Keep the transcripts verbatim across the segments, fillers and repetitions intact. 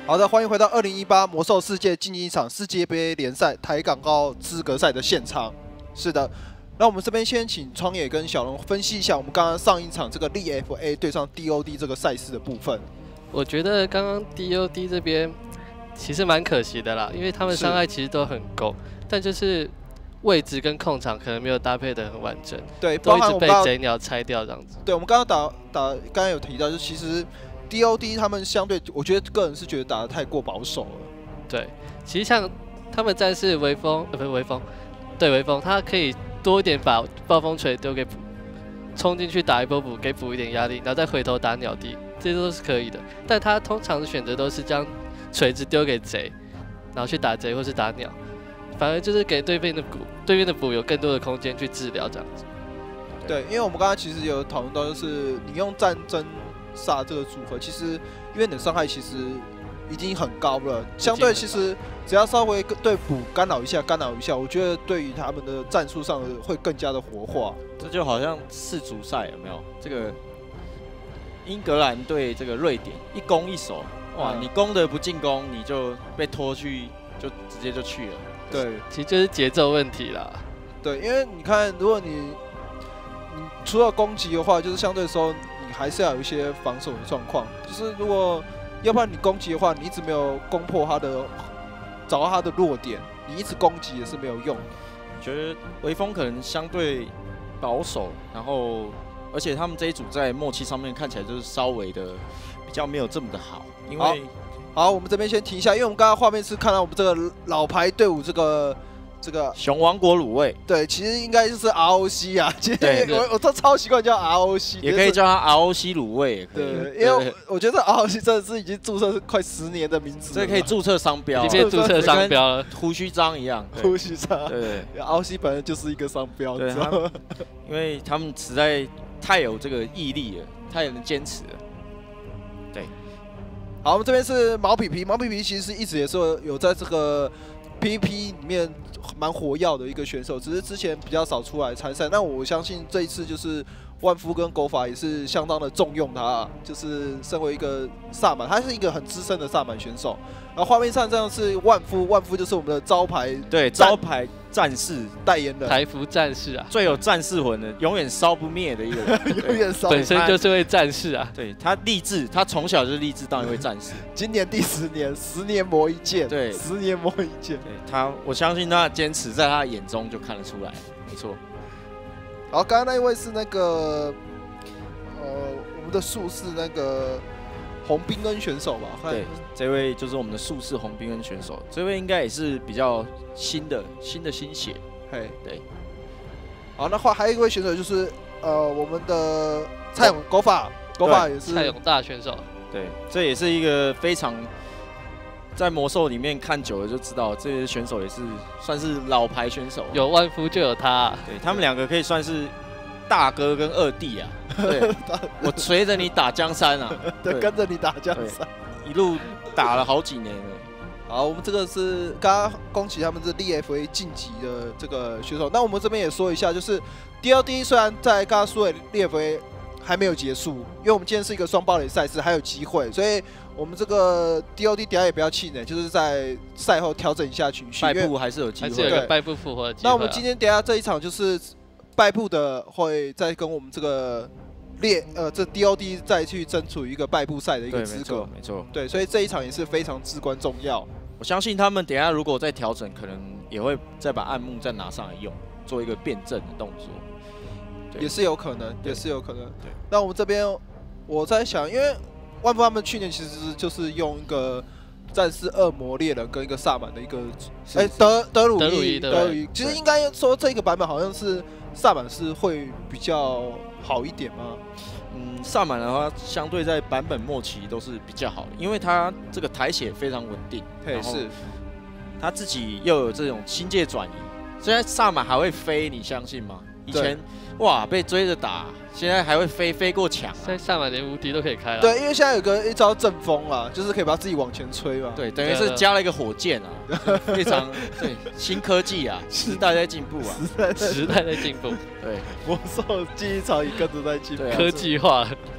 好的，欢迎回到二零一八魔兽世界竞技场世界杯联赛台港澳资格赛的现场。是的，那我们这边先请创野跟小龙分析一下我们刚刚上一场这个 L F A 对上 D O D 这个赛事的部分。 我觉得刚刚 D O D 这边其实蛮可惜的啦，因为他们伤害其实都很够，但就是位置跟控场可能没有搭配的很完整， 对， 都一直被贼鸟拆掉这样子。 对，我们刚刚打打，刚刚有提到，就其实 D O D 他们相对，我觉得个人是觉得打得太过保守了。 对，其实像他们战士微风，呃，不是微风，对微风，他可以多一点把暴风锤丢给补，冲进去打一波补，给补一点压力，然后再回头打鸟地，这些都是可以的。但他通常的选择都是将锤子丢给贼，然后去打贼或是打鸟，反而就是给对面的补，对面的补有更多的空间去治疗这样子。 对，因为我们刚刚其实有讨论到，就是你用战争煞这个组合，其实因为你的伤害其实已经很高了，相对其实只要稍微对补干扰一下，干扰一下，我觉得对于他们的战术上会更加的活化。 这就好像世足赛有没有？这个英格兰对这个瑞典一攻一守，哇，嗯、你攻的不进攻，你就被拖去，就直接就去了。 对， 其实就是节奏问题啦。 对，因为你看，如果你你除了攻击的话，就是相对的时候，你还是要有一些防守的状况。就是如果要不然你攻击的话，你一直没有攻破他的，找到他的弱点，你一直攻击也是没有用的。 我觉得微风可能相对保守，然后而且他们这一组在默契上面看起来就是稍微的比较没有这么的好，因为好，好我们这边先停一下，因为我们刚刚画面是看到我们这个老牌队伍这个。这个熊王国卤味， 对，其实应该就是 R O C 啊。其实我我都超习惯叫 R O C， 也可以叫它 R O C 卤味，也可以。 对，因为我觉得 R O C 真的是已经注册快十年的名字了， 这可以注册商标， 已经注册商标了， 胡须章一样。 胡须章， 对 ，R O C 本来就是一个商标， 对，因为他们实在太有这个毅力了，太能坚持了。对， 好，我们这边是毛皮皮，毛皮皮其实一直也是有在这个 P V P 里面蛮活跃的一个选手，只是之前比较少出来参赛。那我相信这一次就是万夫跟狗法也是相当的重用他，就是身为一个萨满，他是一个很资深的萨满选手。然后画面上这样是万夫，万夫就是我们的招牌， 对，招牌战士代言人， 台服战士啊， 最有战士魂的，永远烧不灭的一个人， 永远烧。 本身就是位战士啊， 对他立志，他从小就立志当一位战士。 今年第十年，十年磨一剑， 对， 十年磨一剑。 对他，我相信他的坚持在他的眼中就看得出来，没错。 好，刚刚那一位是那个，呃，我们的术士那个洪彬恩选手吧？ 对，这位就是我们的术士洪彬恩选手，这位应该也是比较新的新的新血。 嘿， 对。 好，那话还有一位选手就是呃，我们的蔡永狗法，狗法也是蔡永大选手。 对，这也是一个非常在魔兽里面看久了就知道，这些选手也是算是老牌选手。 有万夫就有他、啊， 对他们两个可以算是大哥跟二弟啊。对，我随着你打江山啊， 对，跟着你打江山， 一路打了好几年了。 好，我们这个是刚刚恭喜他们是 L F A 晋级的这个选手。那我们这边也说一下，就是 D L D 虽然在刚刚输给 L F A 还没有结束，因为我们今天是一个双堡垒赛事，还有机会，所以我们这个 D L D 等下也不要气馁，就是在赛后调整一下情绪， 败部还是有机会， 还是有个败部复活的机会、啊。 那我们今天等下这一场就是败部的会再跟我们这个。列呃，这 D O D 再去争取一个败部赛的一个资格， 没错， 对，所以这一场也是非常至关重要。 我相信他们等一下如果再调整，可能也会再把暗幕再拿上来用，做一个辩证的动作， 也是有可能，也是有可能。对，那我们这边我在想，因为万夫他们去年其实就是用一个战士恶魔猎人跟一个萨满的一个，哎、欸，德德鲁伊，德鲁伊，其实应该说这个版本好像是萨满是会比较好一点吗？ 嗯，萨满的话，相对在版本末期都是比较好的，因为它这个抬血非常稳定， 对，是， 他自己又有这种心界转移，现在萨满还会飞，你相信吗？以前哇被追着打，现在还会飞飞过墙、啊， 现在萨满连无敌都可以开了。 对，因为现在有个一招阵风啊，就是可以把自己往前吹嘛。 对，等于是加了一个火箭啊，非常对新科技啊，时代在进步啊， 时代在进步。 对， 魔兽记忆场也跟着在进步， 科技化。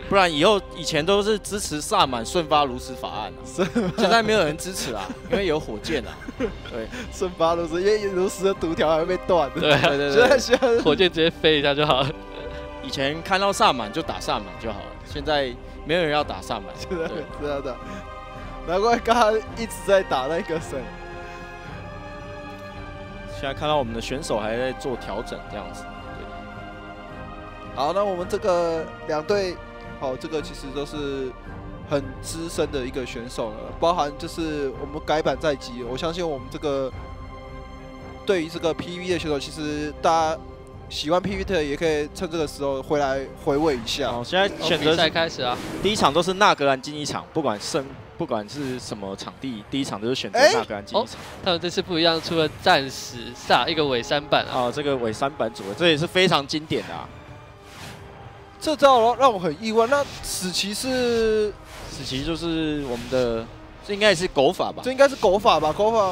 不然以后以前都是支持萨满瞬发炉石法案啊，现在没有人支持啊，因为有火箭啊。对， 瞬发炉石，因为炉石的毒条还会被断。 对啊对对现在对， 现在火箭直接飞一下就好了。 以前看到萨满就打萨满就好了，现在没有人要打萨满。 现在对知道的，难怪刚刚一直在打那个谁。 现在看到我们的选手还在做调整，这样子。 好，那我们这个两队，好，这个其实都是很资深的一个选手了，包含就是我们改版在即，我相信我们这个对于这个 P V 的选手，其实大家喜欢 P V 的也可以趁这个时候回来回味一下。 好，现在选比赛择开始啊！ 第一场都是纳格兰竞技场，不管胜不管是什么场地，第一场都是选择哎纳格兰竞技场。 他们这次不一样，出了战时萨一个尾三板啊， 哦，这个尾三板组合，这也是非常经典的啊。 这招让我很意外。那史奇是， 史奇就是我们的，这应该也是狗法吧？ 这应该是狗法吧？狗法，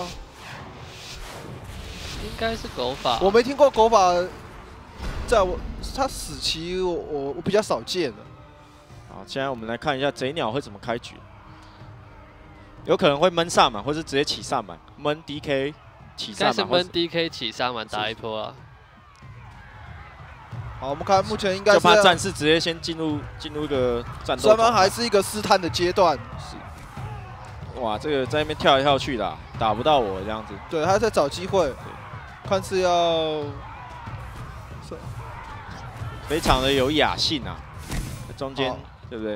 应该是狗法。 我没听过狗法，在我他史奇我我我比较少见的。 好，现在我们来看一下贼鸟会怎么开局，有可能会闷萨满，或是直接起萨满，闷 D K 起应该是萨满，或闷 D K 起沙满打一波啊。 好，我们看目前应该就是怕战士直接先进入进入一个战斗。 双方还是一个试探的阶段。 是，哇，这个在那边跳来跳去的、啊，打不到我这样子。 对，他在找机会，看是要非常的有雅兴啊，中间对不对？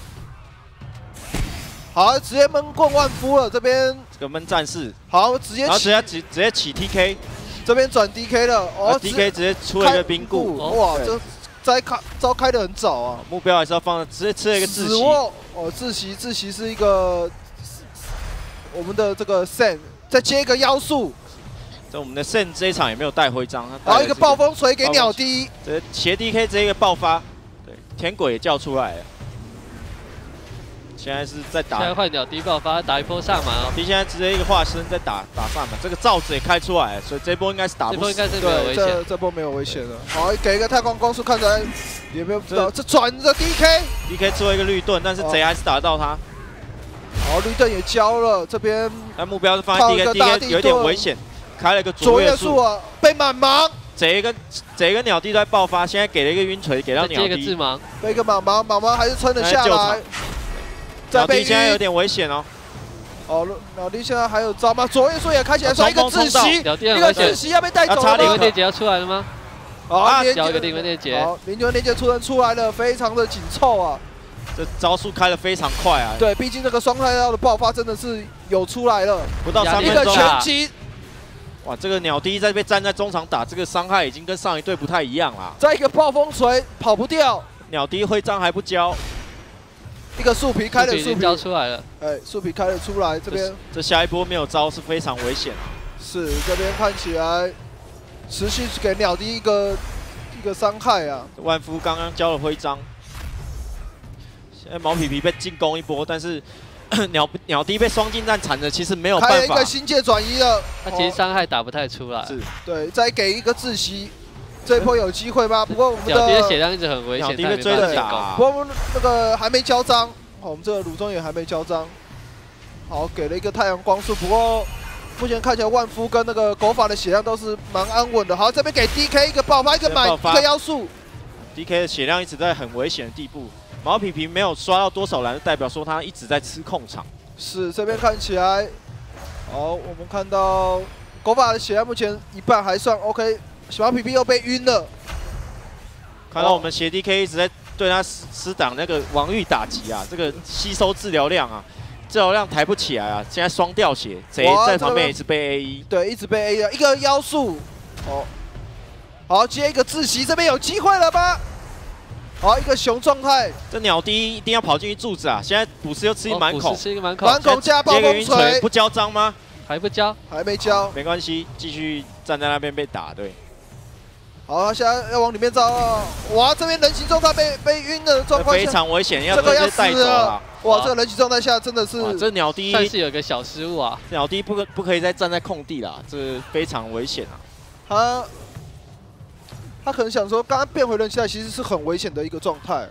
好，直接闷棍万夫了，这边这个闷战士， 好直接然后直起， 接直直接起 T K， 这边转 D K 了，哦 D K 直接出了一个冰固， 哦哇， 对这摘开招开的很早啊。 目标还是要放，直接吃了一个窒息。 死握哦，窒息窒息是一个我们的这个 Sen， 再接一个妖术， 这我们的 Sen 这一场也没有带徽章，他带然后一个了这暴风锤给鸟滴， 直接斜 D K 直接一个爆发，对，天鬼也叫出来了。现在是在打现在换鸟低爆发，打一波萨满哦。 D 现在直接一个化身在打打萨满，这个罩子也开出来了，所以这波应该是打不死。 这波应该是没有对， 危险这。这波没有危险了。好，给一个太空光束，看起来也没有不知道这转着 D K， D K 做一个绿盾，但是贼还是打得到他。 好，绿盾也交了，这边但目标是放在 D 靠 K，D 一个大地 K 有点危险，开了个卓越卓越术， 术啊，被满盲， 贼跟贼跟鸟弟都在爆发，现在给了一个晕锤给到鸟再接一个致弟， 盲， 被一个满盲，满盲还是撑得下救来场。鸟再被弟现在有晕， 点危险哦。 哦，鸟弟现在还有招吗？卓越术也开起来，传一个窒息， 鸟弟一个窒很危险。 息要被带走要插了吗灵魂？链接要出来了吗？ 好， 啊连交一个灵魂链接。 好，灵魂链接出人出来了，非常的紧凑啊。 这招数开得非常快啊， 对，毕竟这个双太刀的爆发真的是有出来了， 不到三一个分钟。 全击， 哇，这个鸟弟在被站在中场打，这个伤害已经跟上一队不太一样啦。 再一个暴风锤跑不掉， 鸟弟徽章还不交， 一个树皮开了树皮， 已经交出来了。 哎，树皮开了出来，这边这下一波没有招是非常危险。 是这边看起来持续给鸟弟一个一个伤害啊。 万夫刚刚交了徽章，现在毛皮皮被进攻一波，但是鸟鸟弟被双近战缠着，其实没有开了一办法。 个新界转移了， 他其实伤害打不太出来。 是对，再给一个窒息，这一波有机会吗？不过我们鸟弟的血的量一直很危险， 鸟弟他没被追着办法进攻。 打不，过我们那个还没交章，好，我们这个鲁中也还没交章。好，给了一个太阳光束，不过目前看起来万夫跟那个狗法的血量都是蛮安稳的。好，这边给 D K 一个爆发，一个满， 爆发一个妖术。 D K 的血量一直在很危险的地步，毛皮皮没有刷到多少篮，代表说他一直在吃控场。 是这边看起来，好，我们看到狗法的血量目前一半还算 OK， 小皮皮又被晕了。 看到我们斜 D K 一直在对他施施挡那个王域打击啊，这个吸收治疗量啊，治疗量抬不起来啊，现在双掉血，贼哇在旁边也是被 A 一。 对，一直被 A 了，一个妖术。哦，好，接一个窒息，这边有机会了吗？好，一个熊状态， 这鸟滴一定要跑进去柱子啊！现在补师又吃一满口， 吃一个满口， 满口加暴接个风晕锤， 锤， 不交章吗？ 还不交， 还没交。 没关系，继续站在那边被打。对， 好，他现在要往里面招了。哇，这边人形状态被被晕的状况非下， 常危险，要这个要死直接带走了了。。 哇，这个人形状态下真的是哇，这鸟滴算是有个小失误啊。 鸟滴不可不可以再站在空地啦，这非常危险啊！ 他他可能想说，刚刚变回人形态其实是很危险的一个状态。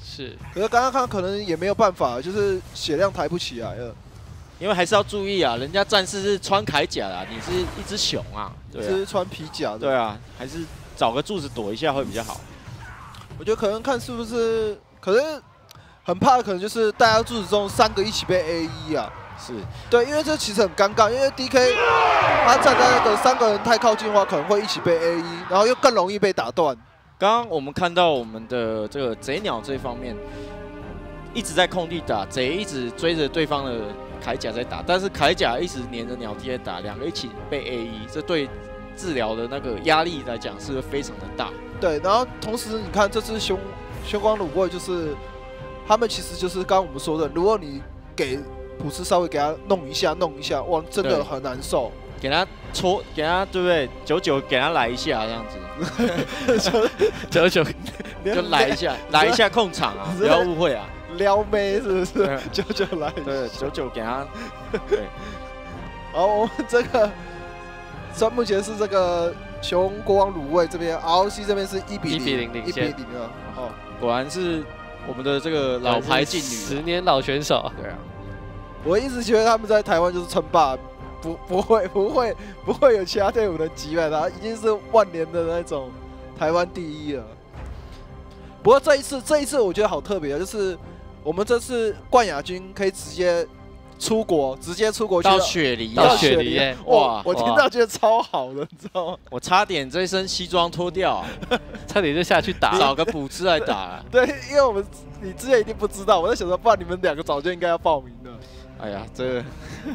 是。 可是刚刚看可能也没有办法，就是血量抬不起来了。 因为还是要注意啊，人家战士是穿铠甲啦，你是一只熊啊，对啊， 是穿皮甲的。 对啊，还是找个柱子躲一下会比较好。 我觉得可能看是不是，可能很怕的可能就是大家柱子中三个一起被 A 一 啊。 是， 对，因为这其实很尴尬，因为 D K 他站在那个三个人太靠近的话，可能会一起被 A 一，然后又更容易被打断。 刚刚我们看到我们的这个贼鸟这方面一直在空地打，贼一直追着对方的铠甲在打，但是铠甲一直黏着鸟弟在打，两个一起被 A 一，这对治疗的那个压力来讲是非常的大。 对，然后同时你看这次凶凶光卤味，就是他们其实就是刚刚我们说的，如果你给普斯稍微给他弄一下弄一下，哇，真的很难受。 给他戳，给他对不对？久久给他来一下这样子， 久久就来一下，来一下控场啊，不要误会啊。 撩妹是不是？久久来一下， 对，久久给他。对。 好，我们这个，算目前是这个熊国王卤味这边 ，R O C 这边是一比零， 一比零领先。 一比零啊！哦， 果然是我们的这个老牌劲旅， 十年老选手。 对啊。 我一直觉得他们在台湾就是称霸，不不会不会不会有其他队伍能击败他，已经是万年的那种台湾第一了。不过这一次这一次我觉得好特别，就是我们这次冠亚军可以直接出国，直接出国去到雪梨， 到雪梨， 哇！我听到觉得超好的，你知道吗？ 我差点这身西装脱掉、啊， 差点就下去打， 找个补师来打、啊。 对，因为我们你之前一定不知道，我在想说，不然你们两个早就应该要报名了。 哎呀，这个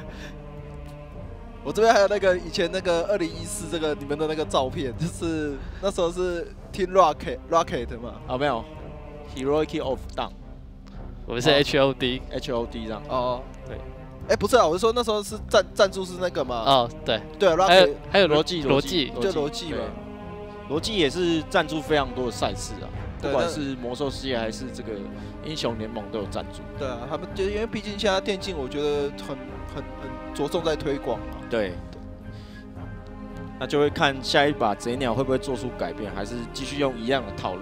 我这边还有那个以前那个二零一四这个你们的那个照片，就是那时候是 Team Rocket Rocket 嘛？ 哦，没有 ，Heroic of Down， 我们是 H O D，H O D 这样。 哦， 对。 哎，不是啊，我是说那时候是赞赞助是那个嘛？ 哦，对。 对 ，Rocket 还有还有逻辑逻辑， 就逻辑嘛。 逻辑也是赞助非常多的赛事啊。不管是魔兽世界还是这个英雄联盟都有赞助。 对啊，他们就因为毕竟现在电竞，我觉得很很很着重在推广嘛。 对。那就会看下一把贼鸟会不会做出改变，还是继续用一样的套路。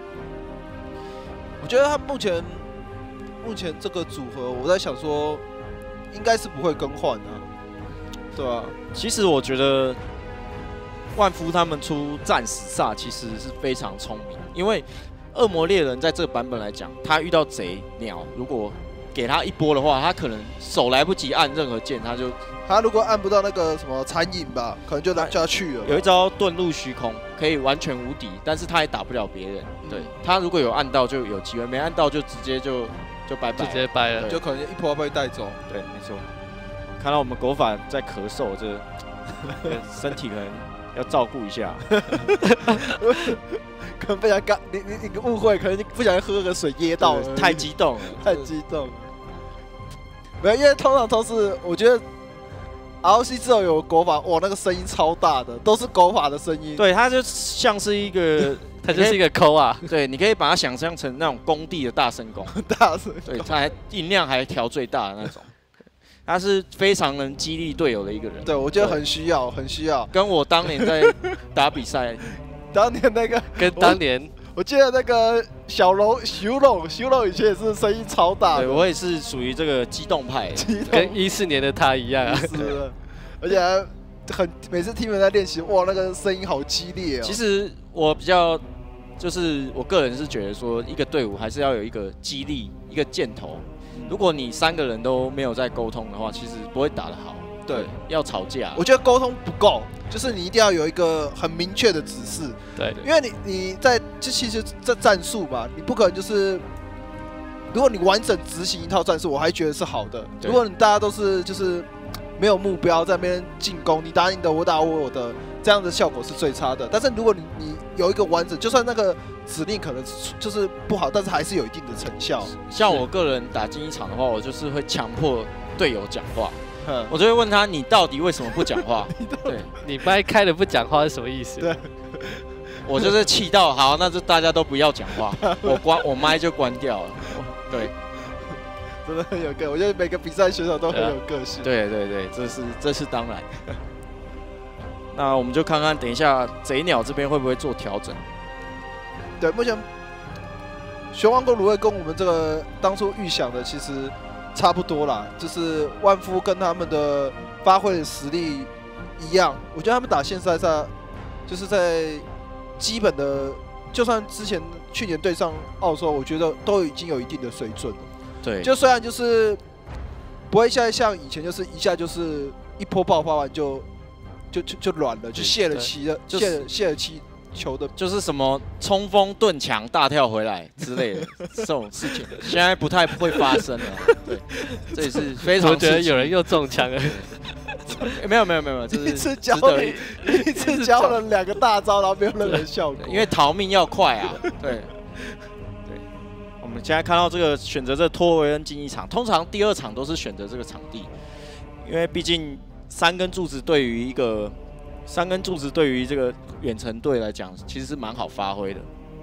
我觉得他目前目前这个组合，我在想说，应该是不会更换啊。对啊， 其实我觉得万夫他们出战死煞其实是非常聪明，因为恶魔猎人在这个版本来讲，他遇到贼鸟，如果给他一波的话，他可能手来不及按任何键，他就他如果按不到那个什么残影吧，可能就就要去了。 有一招遁入虚空，可以完全无敌，但是他也打不了别人。嗯、对他如果有按到就有机会，没按到就直接就就拜拜， 就直接掰了， 就可能一波被带走。 对，没错。看到我们狗法在咳嗽，这身体可能要照顾一下。 可能不小心刚你你你误会，可能你不小心喝个水噎到了， 太激动了， 太激动了。没有，因为通常都是我觉得 R O C 只有有狗法，哇，那个声音超大的，都是狗法的声音。 对，它就像是一个， 它就是一个抠啊。 对，你可以把它想象成那种工地的大声公， 大声。 对，它还音量还调最大的那种。他是非常能激励队友的一个人。 对，我觉得很需要，很需要。 跟我当年在打比赛， 当年那个， 跟当年我，我记得那个小龙、修龙、修龙以前也是声音超大。 对，我也是属于这个激动派， 跟一四年的他一样啊。 是的，而且还很每次听人在练习，哇，那个声音好激烈哦。 其实我比较，就是我个人是觉得说，一个队伍还是要有一个激励，一个箭头。如果你三个人都没有在沟通的话，其实不会打得好。 对， 要吵架。 我觉得沟通不够，就是你一定要有一个很明确的指示。 对， 因为你你在这其实这战术吧，你不可能就是，如果你完整执行一套战术，我还觉得是好的。如果你大家都是就是没有目标在那边进攻，你打你的，我打我的，这样的效果是最差的。但是如果你你有一个完整，就算那个指令可能就是不好，但是还是有一定的成效。 像我个人打进一场的话，我就是会强迫队友讲话，我就会问他：你到底为什么不讲话？对， 你麦开了不讲话是什么意思？ 对， 我就是气到好，那就大家都不要讲话，我关我麦就关掉了。对， 真的很有个，我觉得每个比赛选手都很有个性。 对对对，这是这是当然。那我们就看看等一下贼鸟这边会不会做调整。 对，目前熊王国芦苇跟我们这个当初预想的其实差不多啦，就是万夫跟他们的发挥的实力一样。我觉得他们打现赛赛，就是在基本的，就算之前去年对上澳洲，我觉得都已经有一定的水准了。 对， 就虽然就是不会现在像以前，就是一下就是一波爆发完就就就就软了，就泄了气了，泄了泄了气。球的就是什么冲锋盾墙大跳回来之类的这种事情，现在不太会发生了。对，这也是非常。 我觉得有人又中枪了。 没有没有没有，这是一次教了一次教了两个大招，然后没有任何效果。 因为逃命要快啊。对对，我们现在看到这个选择这托维恩竞技场，通常第二场都是选择这个场地，因为毕竟三根柱子对于一个。三根柱子对于这个远程队来讲，其实是蛮好发挥的。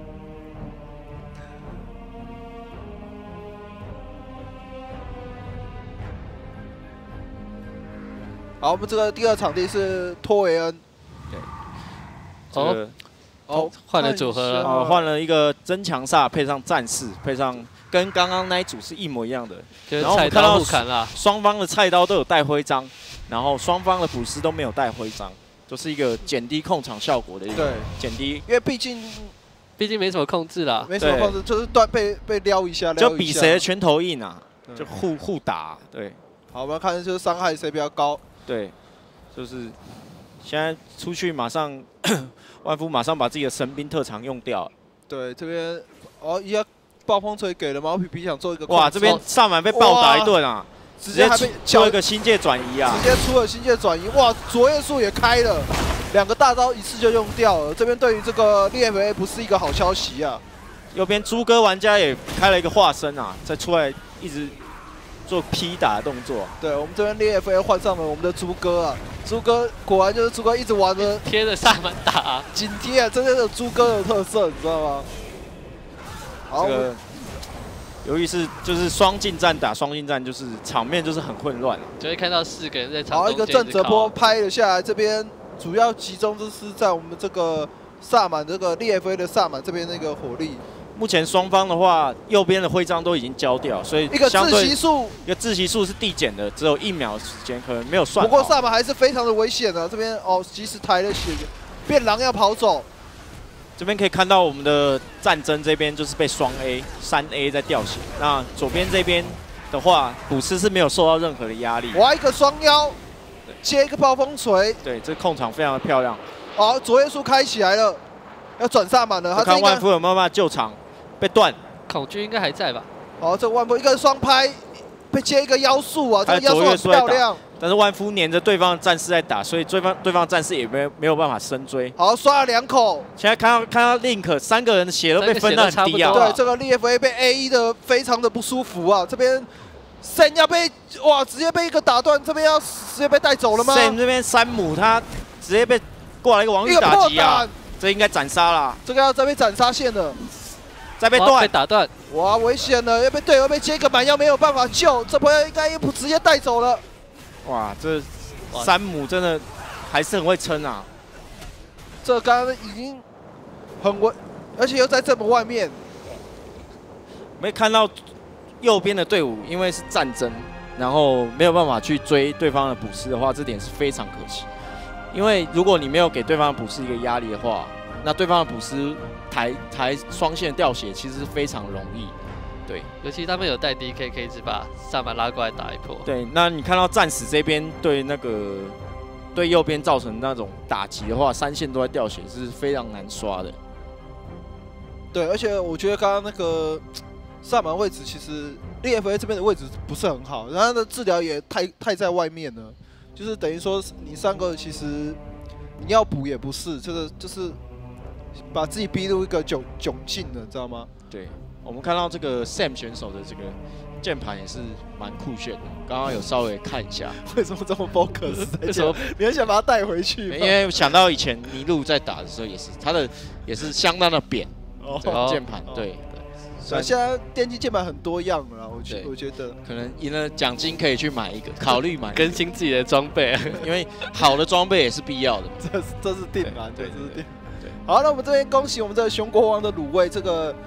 好，我们这个第二场地是托维恩。 对，这个哦，换了组合了。 哦，换了一个增强煞配上战士，配上跟刚刚那一组是一模一样的。 然后我们看到双方的菜刀都有带徽章，然后双方的捕师都没有带徽章。就是一个减低控场效果的一个减低， 因为毕竟毕竟没什么控制啦， 没什么控制，就是断被被撩一下， 就比谁的拳头硬啊，就互互打。对， 好，我们看就是伤害谁比较高。 对，就是现在出去马上万夫马上把自己的神兵特长用掉。 对，这边哦一下暴风锤给了毛皮皮想做一个哇，这边萨满被暴打一顿啊！ 直接还被做一个新界转移啊！ 直接出了新界转移，哇！卓越术也开了，两个大招一次就用掉了。这边对于这个 D F A 不是一个好消息啊。 右边猪哥玩家也开了一个化身啊，再出来一直做劈打的动作。 对我们这边 D F A 换上了我们的猪哥啊，猪哥果然就是猪哥一直玩的贴着萨满打、啊， 紧贴啊，这就是猪哥的特色，你知道吗？好。这个由于是就是双近战打双近战，就是场面就是很混乱， 就会看到四个人在场。 好，一个正则波拍了下来，这边主要集中就是在我们这个萨满这个 D F A 的萨满这边那个火力。 目前双方的话，右边的徽章都已经交掉，所以一个窒息术， 一个窒息术是递减的，只有一秒时间，可能没有算。 不过萨满还是非常的危险的，这边哦，即使抬了血，变狼要跑走。 这边可以看到我们的战争这边就是被双 A、三 A 在掉血。那左边这边的话，捕师是没有受到任何的压力。 哇，一个双腰，接一个暴风锤。 对，这控场非常的漂亮。 好，卓越术开起来了，要转萨满了。他看万夫有没有办法救场，被断。 孔军应该还在吧？ 好，这个万夫一个双拍，被接一个妖术啊，这个妖术很漂亮。 但是万夫黏着对方的战士在打，所以对方对方的战士也没有没有办法深追。 好，刷了两口。 现在看到看到 Link 三个人的血都被分得很低啊。 对，这个 D F A 被 A 一的非常的不舒服啊。这边 Sam 要被哇，直接被一个打断，这边要直接被带走了吗 ？Sam 这边山姆他直接被过来一个王玉打击啊，这应该斩杀啦。 这个要再被斩杀线了， 再被断， 被打断。 哇，危险了，要被队友被接一个满腰没有办法救，这波应该也不直接带走了。 哇，这。山姆真的还是很会撑啊！ 这刚刚已经很稳，而且又在这么外面。 没看到右边的队伍，因为是战争，然后没有办法去追对方的捕师的话，这点是非常可惜。因为如果你没有给对方的捕师一个压力的话，那对方的捕师抬抬双线掉血其实是非常容易。对， 尤其他们有带 D K， 可以只把萨满拉过来打一波。 对，那你看到战士这边对那个对右边造成那种打击的话，三线都在掉血，是非常难刷的。 对，而且我觉得刚刚那个萨满位置其实 D F A 这边的位置不是很好，然后他的治疗也太太在外面了，就是等于说你三个其实你要补也不是，这个就是把自己逼入一个窘窘境了，知道吗？ 对。我们看到这个 Sam 选手的这个键盘也是蛮酷炫的，刚刚有稍微看一下。 为什么这么 focus？ 为什么你很想把它带回去？ 因为想到以前尼禄在打的时候也是，他的也是相当的扁键盘，对对。现在电竞键盘很多样了，我觉我觉得可能赢了奖金可以去买一个，考虑买更新自己的装备， 因为好的装备也是必要的。 这这是定啊，对，这是定。好，那我们这边恭喜我们这个熊国王的卤味这个。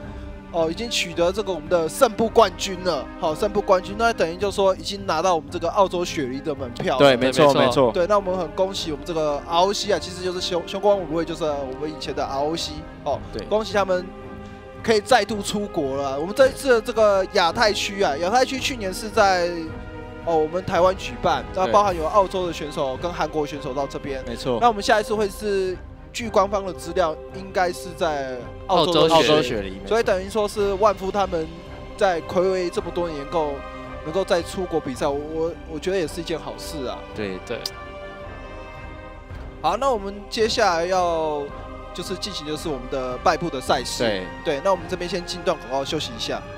哦，已经取得这个我们的胜部冠军了。好，胜部冠军，那等于就说已经拿到我们这个澳洲雪梨的门票。 对，没错没错。 对，那我们很恭喜我们这个 R O C 啊，其实就是雄雄光五位，就是我们以前的 R O C 哦。 对， 恭喜他们可以再度出国了。我们这一次的这个亚太区啊，亚太区去年是在哦我们台湾举办，那包含有澳洲的选手跟韩国选手到这边。 没错。 那我们下一次会是。据官方的资料，应该是在澳洲澳洲雪梨， 所以等于说是万夫他们在睽违这么多年够能够再出国比赛，我我觉得也是一件好事啊。 对对。 好，那我们接下来要就是进行的是我们的败部的赛事。 对对，那我们这边先进段广告休息一下。